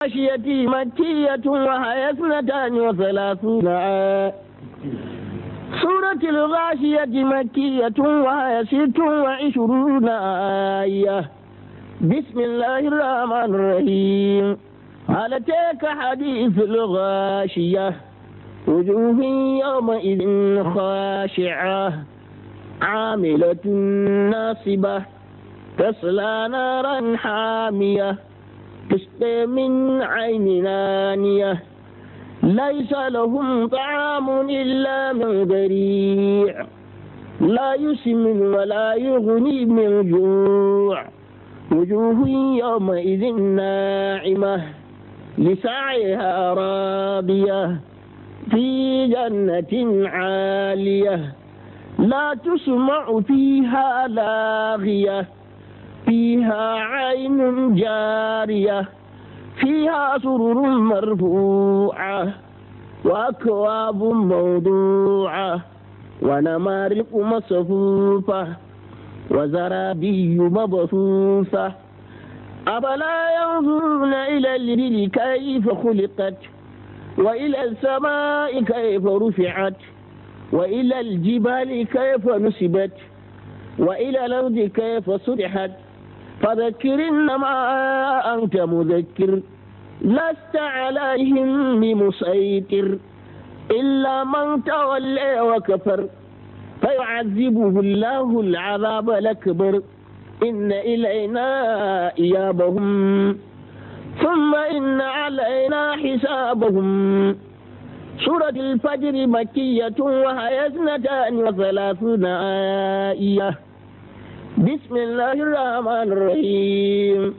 الغاشية مكية وهي 32 آية. سورة الغاشية مكية وهي 26 آية. بسم الله الرحمن الرحيم. هل أتاك حديث الغاشية وجوه يومئذ خاشعة عاملة ناصبة تصلى نارا حامية تسقى من عين آنية ليس لهم طعام إلا من ضريع لا يسمن ولا يغني من جوع وجوه يومئذ ناعمة لسعيها راضية في جنة عالية لا تسمع فيها لاغية فيها عين جارية فيها سرر مرفوعة وأكواب موضوعة ونمارق مصفوفة وزرابي مبثوثة أفلا ينظرون إلى الإبل كيف خلقت وإلى السماء كيف رفعت وإلى الجبال كيف نصبت وإلى الأرض كيف سطحت فذكر إنما أنت مذكر لست عليهم بمسيطر إلا من تولى وكفر فيعذبه الله العذاب الأكبر إن إلينا إيابهم ثم إن علينا حسابهم. سورة الفجر مكية وهي 32 آية. بسم الله الرحمن الرحيم.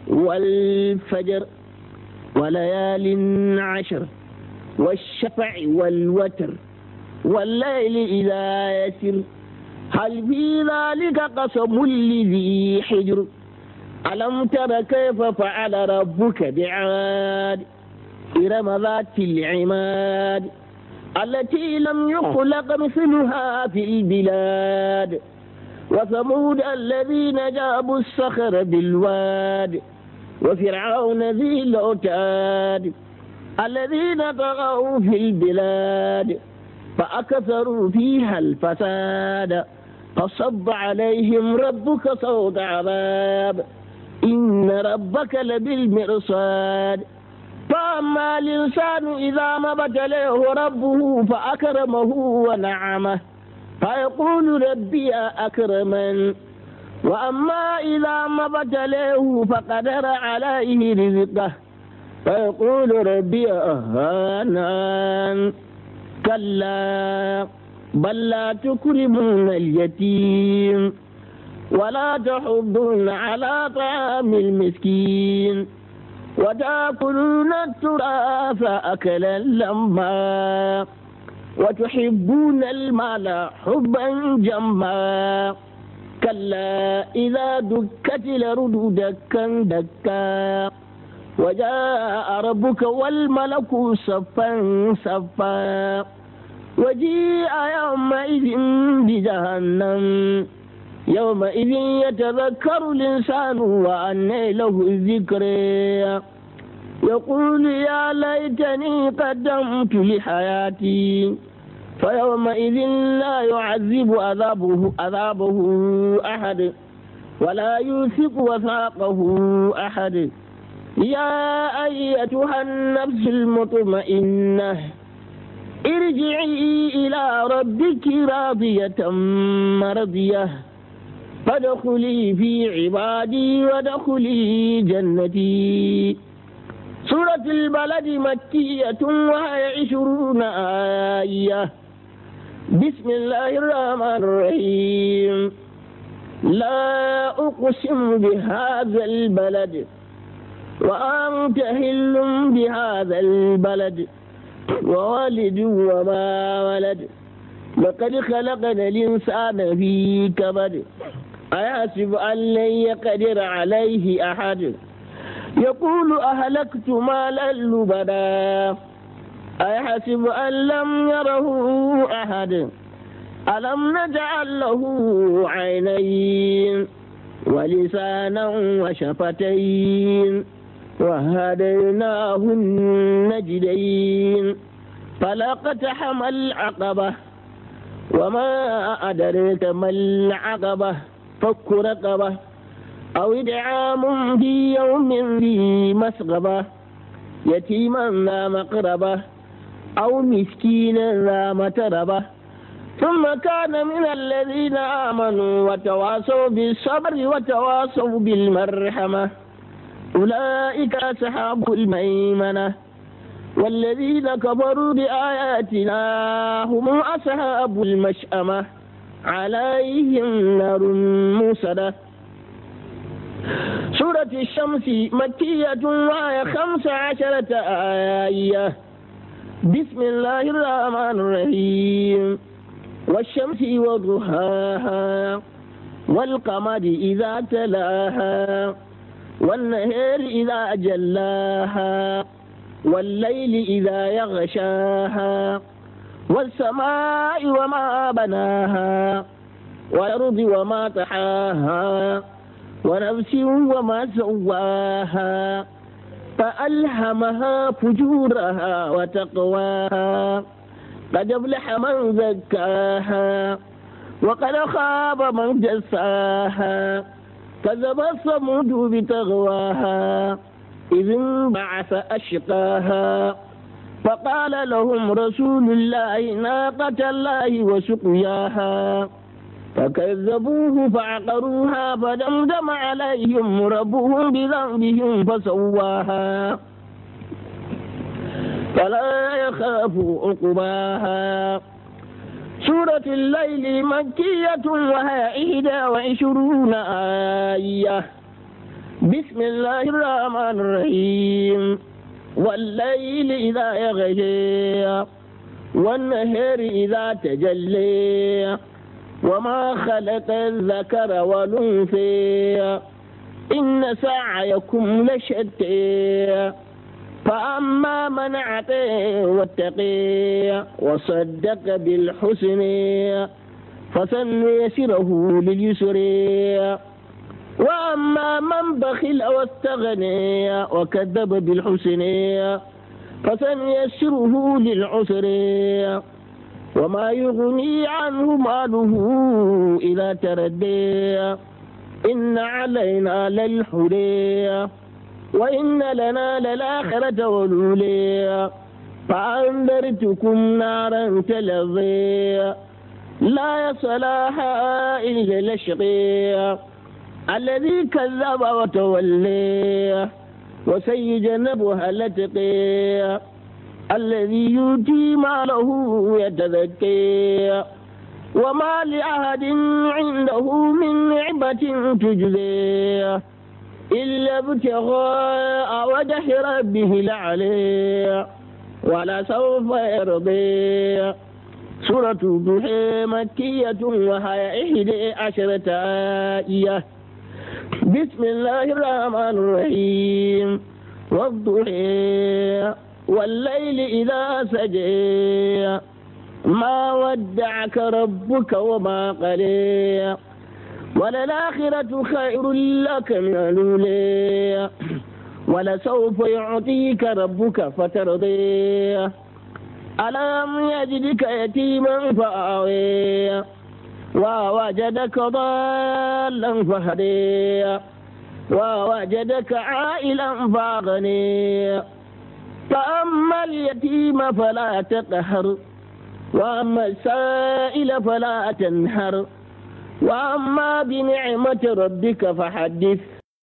والفجر وليال عشر والشفع والوتر والليل إذا يسر هل في ذلك قسم لذي حجر ألم تر كيف فعل ربك بعاد إرم ذات العماد التي لم يخلق مثلها في البلاد وثمود الذين جابوا الصخر بالواد وفرعون ذي الأوتاد الذين طغوا في البلاد فأكثروا فيها الفساد فصب عليهم ربك صوت عذاب إن ربك لبالمرصاد فأما الإنسان إذا ما ابتلاه ربه فأكرمه ونعمه فيقول ربي أكرمن وأما إذا ما ابتلاه فقدر عليه رزقه فيقول ربي أهانن كلا بل لا تكرمون اليتيم ولا تحضون على طعام المسكين وتأكلون التراث أكلا لما وتحبون المال حبا جما كلا إذا دكت الأرض دكا دكا وجاء ربك والملك صفا صفا وجيء يومئذ بجهنم يومئذ يتذكر الإنسان وأنى له الذكر يقول يا ليتني قدمت لحياتي فيومئذ لا يعذب عذابه أحد ولا يوثق وثاقه أحد يا أيتها النفس المطمئنة ارجعي إلى ربك راضية مرضية فادخلي في عبادي وادخلي جنتي. سورة البلد مكية وهي 20 آية. بسم الله الرحمن الرحيم. لا أقسم بهذا البلد وأنت حل بهذا البلد ووالد وما ولد لقد خلقنا الإنسان في كبد أيحسب أن لن يقدر عليه أحد يقول أهلكت مالا لبدا أيحسب أن لم يره أحد ألم نجعل له عينين ولسانا وشفتين وهديناه النجدين فلاقتحم العقبة وما أدريك ما العقبة فك رقبة أو إدعام في يوم ذي مسغبة يتيما ذا مقربة أو مسكينا ذا متربة ثم كان من الذين آمنوا وتواصوا بالصبر وتواصوا بالمرحمة أولئك أصحاب الميمنة والذين كفروا بآياتنا هم أصحاب المشأمة عليهم نار موصدة. سورة الشمس مكية وهي 15 آية. بسم الله الرحمن الرحيم. والشمس وضحاها والقمر إذا تلاها والنهار إذا جلاها والليل إذا يغشاها والسماء وما بناها والأرض وما طحاها ونفس وما سواها فألهمها فجورها وتقواها قد أفلح من زكاها وقد خاب من دساها كذب ثمود بتغواها إذ انبعث أشقاها فقال لهم رسول الله ناقة الله وسقياها فكذبوه فعقروها فدمدم عليهم ربهم بذنبهم فسواها فلا يخاف عقباها. سورة الليل مكية وهي 21 آية. بسم الله الرحمن الرحيم. والليل إذا يغشى والنهار إذا تجلى وما خلق الذكر والأنثى إن سعيكم لشتى فأما من أعطى واتقى وصدق بالحسنى فسنيسره لليسر وأما من بخل واستغنى وكذب بالحسنى فسنيسره للعسر وما يغني عنه ماله إذا تردى إن علينا للهدى وإن لنا للآخرة والأولى فأنذرتكم نارا تلظى لا يصلاها إلا الأشقى الذي كذب وتولى وسيجنبها الأتقى الذي يؤتي ماله يتزكى وما لأحد عنده من نعمة تجزى إلا ابتغاء وجه ربه الأعلى ولسوف يرضى. سورة الضحى مكية وهي 11 آية. بسم الله الرحمن الرحيم. والضحى والليل إذا سجى ما ودعك ربك وما قلى وللآخرة خير لك من الأولى ولسوف يعطيك ربك فترضي ألم يجدك يتيما فآوي ووجدك ضالا فهدي ووجدك عائلا فأغني فأما اليتيم فلا تقهر وأما السائل فلا تنهر وأما بنعمة ربك فحدث